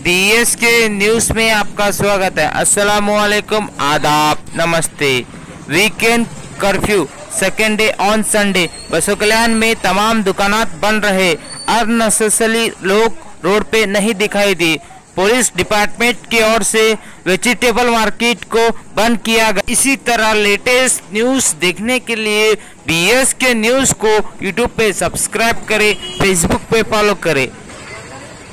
BS के news में आपका स्वागत है। अस्सलामुअलैकुम, आदाब, नमस्ते। Weekend curfew second day on Sunday. बसों कल्याण में तमाम दुकानात बंद रहे। अननेसेसरी लोग रोड पे नहीं दिखाई दी। पुलिस डिपार्टमेंट की ओर से वेजिटेबल मार्केट को बंद किया गया। इसी तरह लेटेस्ट न्यूज़ देखने के लिए बीएस के न्यूज़ को यूट्यूब पे सब्सक्राइब करें, फेसबुक पे फॉलो करें।